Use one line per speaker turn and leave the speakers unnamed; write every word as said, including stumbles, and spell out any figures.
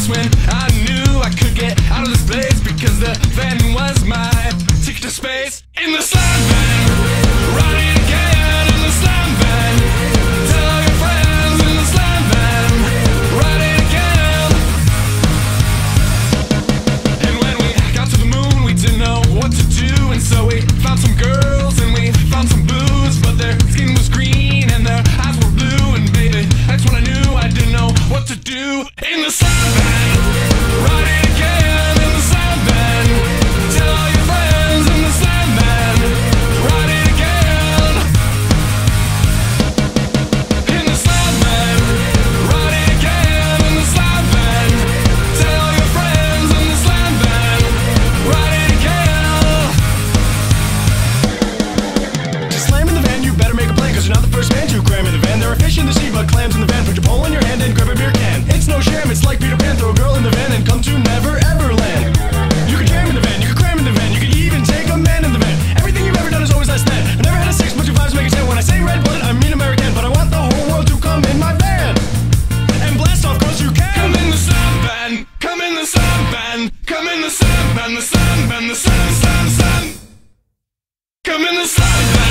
when I knew I could get out of this place, because the van was my ticket to space. In the slam van, riding again in the slam van. Tell all your friends in the slam van, riding again. And when we got to the moon, we didn't know what to do, and so we found some girls and we found some booze, but their skin was green and their eyes were blue, and baby, that's when I knew I didn't know what to do. In the slam van, riding again in the slam van. Tell all your friends in the slam van, riding again. In the slam van, riding again in the slam van. Tell all your friends in the slam van, riding again. Just slam in the van, you better make a plan, cause you're not the first man to cram in the van. There are fish in the sea, but clams in the van. Put your pole in your hand and grab a beer can. It's no sham, it's like Peter Pan. Throw a girl in the van and come to never ever land. You can jam in the van, you can cram in the van, you can even take a man in the van. Everything you've ever done is always less than. I never had a six, but your vibes make a ten. When I say red-blooded, I mean American, but I want the whole world to come in my van and blast off cause you can. Come in the slam van, come in the slam van, come in the slam van, the slam van, the slam, slam, slam. Come in the slam van.